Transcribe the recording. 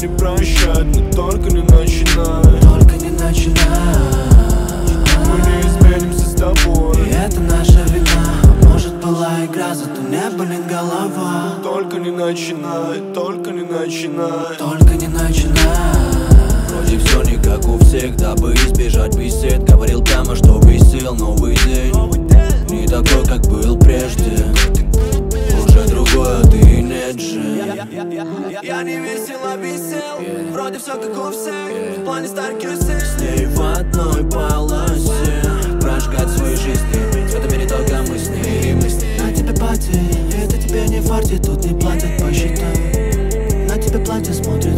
не прощать, но только не начинай. Только не начинай. Мы не изменимся с тобой, и это наша вина. Может была игра, зато не болит голова. только не начинай, только не начинай. Только не начинай. Вроде все не как у всех, дабы избежать бесед. Говорил прямо, что висел новый день, не такой, как был прежде. Уже другой, а ты нет же. Я не весел, а весел. Вроде все как у всех, в плане старых кюсей. С ней в одной полосе прожигать свою жизнь. В этом мире только мы с ней. На тебе пати, это тебе не фартит. Тут не платят по счетам. На тебе платье смотрит